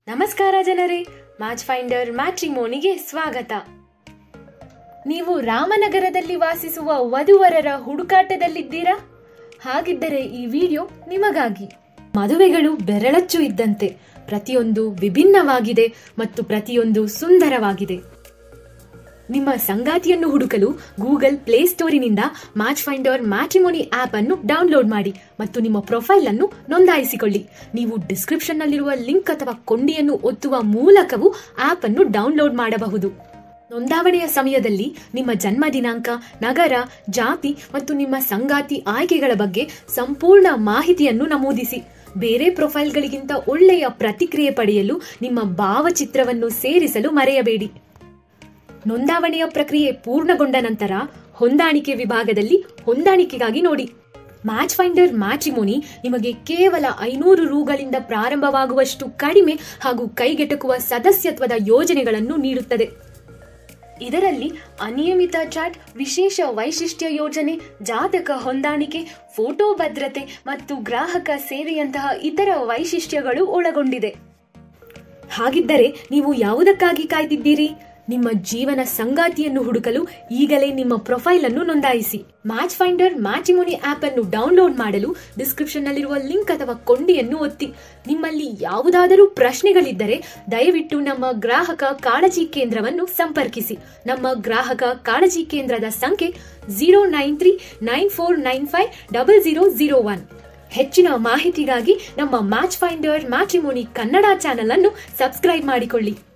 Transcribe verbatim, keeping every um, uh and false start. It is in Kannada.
ನಮಸ್ಕಾರ ಜನರೇ, ಮ್ಯಾಚ್ ಫೈಂಡರ್ ಮ್ಯಾಟ್ರಿಮೋನಿಗೆ ಸ್ವಾಗತ. ನೀವು ರಾಮನಗರದಲ್ಲಿ ವಾಸಿಸುವ ವಧುವರರ ಹುಡುಕಾಟದಲ್ಲಿದ್ದೀರಾ? ಹಾಗಿದ್ದರೆ ಈ ವಿಡಿಯೋ ನಿಮಗಾಗಿ. ಮದುವೆಗಳು ಬೆರಳಚ್ಚು ಇದ್ದಂತೆ, ಪ್ರತಿಯೊಂದು ವಿಭಿನ್ನವಾಗಿದೆ ಮತ್ತು ಪ್ರತಿಯೊಂದು ಸುಂದರವಾಗಿದೆ. ನಿಮ್ಮ ಸಂಗಾತಿಯನ್ನು ಹುಡುಕಲು ಗೂಗಲ್ ಪ್ಲೇಸ್ಟೋರಿನಿಂದ ಮ್ಯಾಚ್ ಫೈಂಡರ್ ಮ್ಯಾಟ್ರಿಮೋನಿ ಆಪ್ ಅನ್ನು ಡೌನ್ಲೋಡ್ ಮಾಡಿ ಮತ್ತು ನಿಮ್ಮ ಪ್ರೊಫೈಲ್ ಅನ್ನು ನೋಂದಾಯಿಸಿಕೊಳ್ಳಿ. ನೀವು ಡಿಸ್ಕ್ರಿಪ್ಷನ್ ನಲ್ಲಿರುವ ಲಿಂಕ್ ಅಥವಾ ಕೊಂಡಿಯನ್ನು ಒತ್ತುವ ಮೂಲಕವೂ ಆಪ್ ಅನ್ನು ಡೌನ್ಲೋಡ್ ಮಾಡಬಹುದು. ನೋಂದಾವಣೆಯ ಸಮಯದಲ್ಲಿ ನಿಮ್ಮ ಜನ್ಮ ದಿನಾಂಕ, ನಗರ, ಜಾತಿ ಮತ್ತು ನಿಮ್ಮ ಸಂಗಾತಿ ಆಯ್ಕೆಗಳ ಬಗ್ಗೆ ಸಂಪೂರ್ಣ ಮಾಹಿತಿಯನ್ನು ನಮೂದಿಸಿ. ಬೇರೆ ಪ್ರೊಫೈಲ್ಗಳಿಗಿಂತ ಒಳ್ಳೆಯ ಪ್ರತಿಕ್ರಿಯೆ ಪಡೆಯಲು ನಿಮ್ಮ ಭಾವಚಿತ್ರವನ್ನು ಸೇರಿಸಲು ಮರೆಯಬೇಡಿ. ನೋಂದಾವಣೆಯ ಪ್ರಕ್ರಿಯೆ ಪೂರ್ಣಗೊಂಡ ನಂತರ ಹೊಂದಾಣಿಕೆ ವಿಭಾಗದಲ್ಲಿ ಹೊಂದಾಣಿಕೆಗಾಗಿ ನೋಡಿ. ಮ್ಯಾಚ್ ಫೈಂಡರ್ ಮ್ಯಾಟ್ರಿಮೋನಿ ನಿಮಗೆ ಕೇವಲ ಐನೂರು ರೂಗಳಿಂದ ಪ್ರಾರಂಭವಾಗುವಷ್ಟು ಕಡಿಮೆ ಹಾಗೂ ಕೈಗೆಟಕುವ ಸದಸ್ಯತ್ವದ ಯೋಜನೆಗಳನ್ನು ನೀಡುತ್ತದೆ. ಇದರಲ್ಲಿ ಅನಿಯಮಿತ ಚಾಟ್, ವಿಶೇಷ ವೈಶಿಷ್ಟ್ಯ ಯೋಜನೆ, ಜಾತಕ ಹೊಂದಾಣಿಕೆ, ಫೋಟೋ ಭದ್ರತೆ ಮತ್ತು ಗ್ರಾಹಕ ಸೇವೆಯಂತಹ ಇತರ ವೈಶಿಷ್ಟ್ಯಗಳು ಒಳಗೊಂಡಿದೆ. ಹಾಗಿದ್ದರೆ ನೀವು ಯಾವುದಕ್ಕಾಗಿ ಕಾಯ್ದಿದ್ದೀರಿ? ನಿಮ್ಮ ಜೀವನ ಸಂಗಾತಿಯನ್ನು ಹುಡುಕಲು ಈಗಲೇ ನಿಮ್ಮ ಪ್ರೊಫೈಲ್ ಅನ್ನು ನೋಂದಾಯಿಸಿ. ಮ್ಯಾಚ್ ಫೈಂಡರ್ ಮ್ಯಾಟ್ರಿಮೋನಿ ಆಪ್ ಅನ್ನು ಡೌನ್ಲೋಡ್ ಮಾಡಲು ಡಿಸ್ಕ್ರಿಪ್ಷನ್ ನಲ್ಲಿರುವ ಲಿಂಕ್ ಅಥವಾ ಕೊಂಡಿಯನ್ನು ಒತ್ತಿ. ನಿಮ್ಮಲ್ಲಿ ಯಾವುದಾದರೂ ಪ್ರಶ್ನೆಗಳಿದ್ದರೆ ದಯವಿಟ್ಟು ನಮ್ಮ ಗ್ರಾಹಕ ಕಾಳಜಿ ಕೇಂದ್ರವನ್ನು ಸಂಪರ್ಕಿಸಿ. ನಮ್ಮ ಗ್ರಾಹಕ ಕಾಳಜಿ ಕೇಂದ್ರದ ಸಂಖ್ಯೆ zero nine three nine four nine five double zero zero one. ಹೆಚ್ಚಿನ ಮಾಹಿತಿಗಾಗಿ ನಮ್ಮ match finder matrimony Kannada channel ಅನ್ನು ಸಬ್ಸ್ಕ್ರೈಬ್ ಮಾಡಿಕೊಳ್ಳಿ.